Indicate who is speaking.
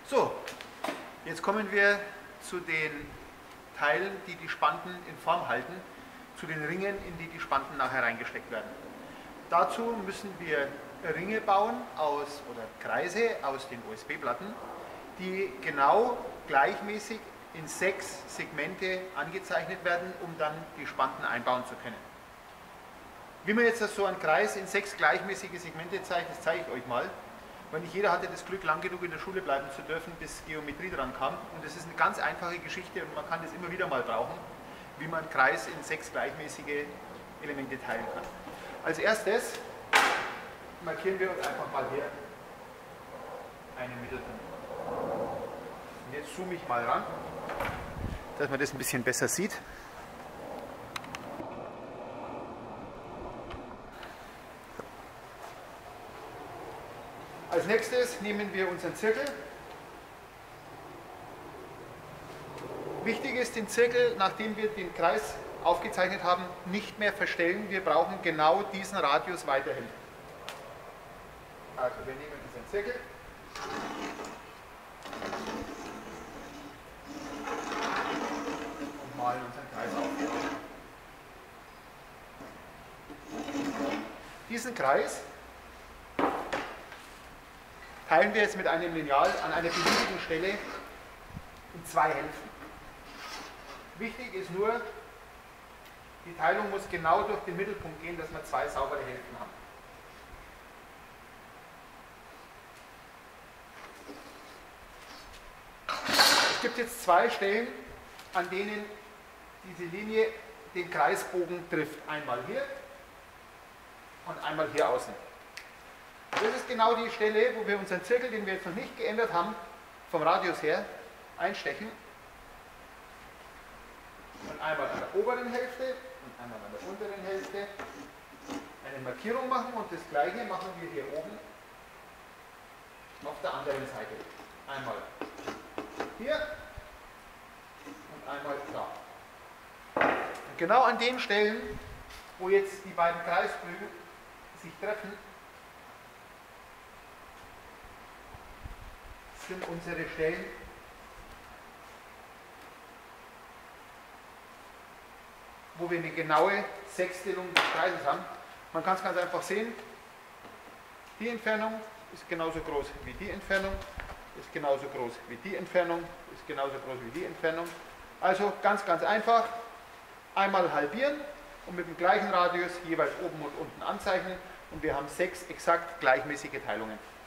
Speaker 1: So, jetzt kommen wir zu den Teilen, die die Spanten in Form halten, zu den Ringen, in die die Spanten nachher reingesteckt werden. Dazu müssen wir Ringe bauen oder Kreise aus den OSB-Platten, die genau gleichmäßig in 6 Segmente angezeichnet werden, um dann die Spanten einbauen zu können. Wie man jetzt so einen Kreis in 6 gleichmäßige Segmente zeigt, das zeige ich euch mal. Weil nicht jeder hatte das Glück, lang genug in der Schule bleiben zu dürfen, bis Geometrie dran kam. Und das ist eine ganz einfache Geschichte und man kann das immer wieder mal brauchen, wie man einen Kreis in 6 gleichmäßige Elemente teilen kann. Als erstes markieren wir uns einfach mal hier einen Mittelpunkt. Und jetzt zoome ich mal ran, dass man das ein bisschen besser sieht. Als nächstes nehmen wir unseren Zirkel. Wichtig ist, den Zirkel, nachdem wir den Kreis aufgezeichnet haben, nicht mehr verstellen. Wir brauchen genau diesen Radius weiterhin. Also wir nehmen unseren Zirkel. Und malen unseren Kreis auf. Diesen Kreis teilen wir jetzt mit einem Lineal an einer beliebigen Stelle in 2 Hälften. Wichtig ist nur, die Teilung muss genau durch den Mittelpunkt gehen, dass wir 2 saubere Hälften haben. Es gibt jetzt 2 Stellen, an denen diese Linie den Kreisbogen trifft. Einmal hier und einmal hier außen. Das ist genau die Stelle, wo wir unseren Zirkel, den wir jetzt noch nicht geändert haben, vom Radius her einstechen. Und einmal an der oberen Hälfte und einmal an der unteren Hälfte eine Markierung machen und das gleiche machen wir hier oben auf der anderen Seite. Einmal hier und einmal da. Und genau an den Stellen, wo jetzt die beiden Kreisbögen sich treffen, sind unsere Stellen, wo wir eine genaue Sechstelung des Kreises haben. Man kann es ganz einfach sehen, die Entfernung ist genauso groß wie die Entfernung, ist genauso groß wie die Entfernung, ist genauso groß wie die Entfernung. Also ganz, ganz einfach, einmal halbieren und mit dem gleichen Radius jeweils oben und unten anzeichnen und wir haben 6 exakt gleichmäßige Teilungen.